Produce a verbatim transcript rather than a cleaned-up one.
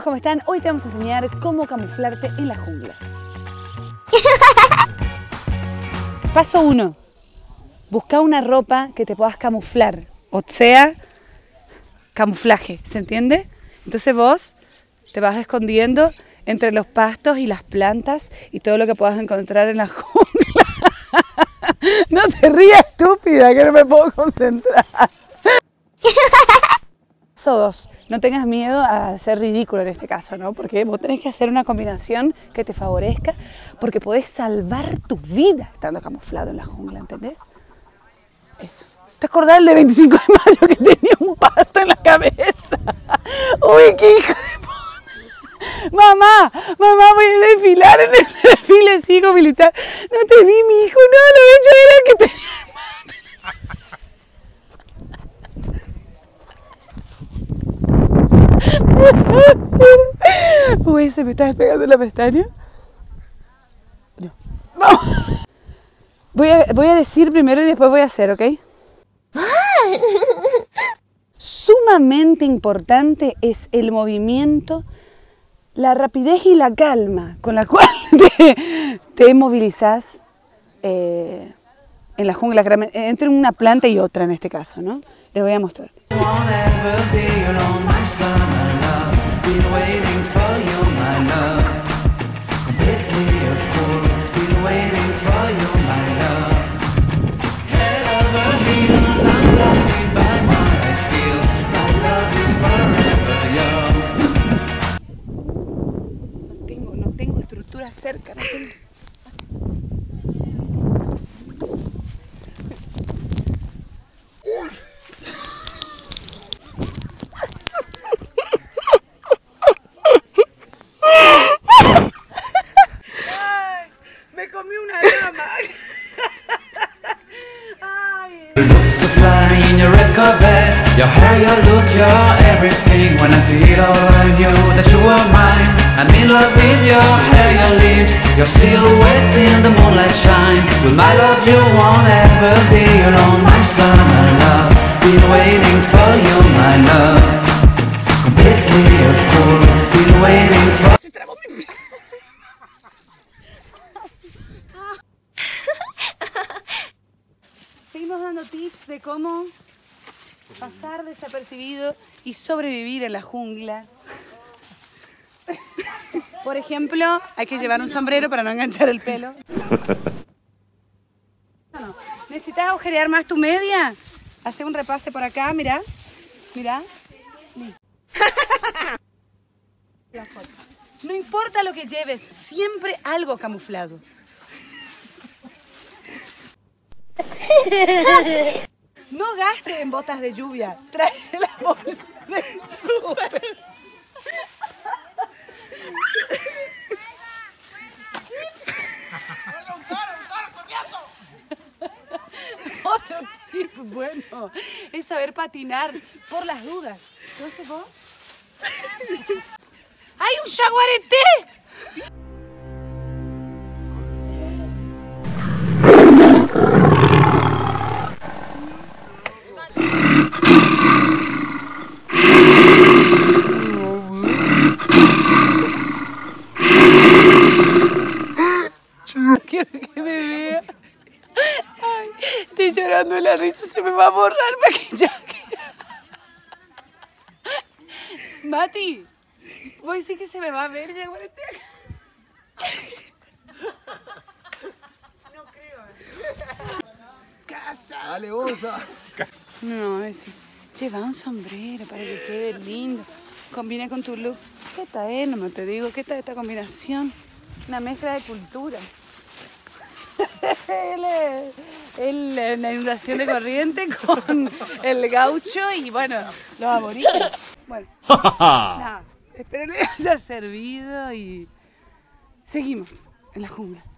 ¿cómo están? Hoy te vamos a enseñar cómo camuflarte en la jungla. Paso uno. Busca una ropa que te puedas camuflar, o sea, camuflaje, ¿se entiende? Entonces vos te vas escondiendo entre los pastos y las plantas y todo lo que puedas encontrar en la jungla. No te rías, estúpida, que no me puedo concentrar. Paso dos, no tengas miedo a ser ridículo en este caso, ¿no? Porque vos tenés que hacer una combinación que te favorezca, porque podés salvar tu vida estando camuflado en la jungla, ¿entendés? Eso. ¿Te acordás del de veinticinco de mayo que tenía un pasto en la cabeza? ¡Uy, qué hijo de puta! Mamá, mamá, voy a desfilar en el desfile cívico militar. No te vi, mi hijo, no, lo de hecho era el que tenía el pasto. Uy, ¿se me está despegando la pestaña? No. Vamos. Voy a, voy a decir primero y después voy a hacer, ¿ok? Sumamente importante es el movimiento, la rapidez y la calma con la cual te, te movilizas eh, en la jungla, entre una planta y otra en este caso, ¿no? Les voy a mostrar. No tengo, no tengo estructura cerca, no tengo. So fly in your red Corvette, your hair, your look, your everything. When I see it all, I knew that you were mine. I'm in love with your hair, your lips, your silhouette in the moonlight shine. With my love you won't ever be alone, my summer love. Been waiting for you, my love. Completely a fool, been waiting for. Seguimos dando tips de cómo pasar desapercibido y sobrevivir en la jungla. Por ejemplo, hay que llevar un sombrero para no enganchar el pelo. ¿Necesitas agujerear más tu media? Hace un repase por acá, mirá. Mirá. No importa lo que lleves, siempre algo camuflado. No gastes en botas de lluvia, trae la bolsa del súper. Otro tip bueno es saber patinar por las dudas. ¿Entonces vos? ¡Hay un jaguarete! Quiero que me vea. Ay, estoy llorando de la risa, se me va a borrar el maquillaje. Mati, voy a decir que se me va a ver ya, guarete. No creo. Casa. Dale, bolsa. No, a ver si. Lleva un sombrero para que quede lindo. Combina con tu look. ¿Qué tal, eh? No me te digo, ¿qué tal esta combinación? Una mezcla de cultura. el, el, la inundación de corriente con el gaucho y bueno, los aborígenes. Bueno, nada, espero que les haya servido y seguimos en la jungla.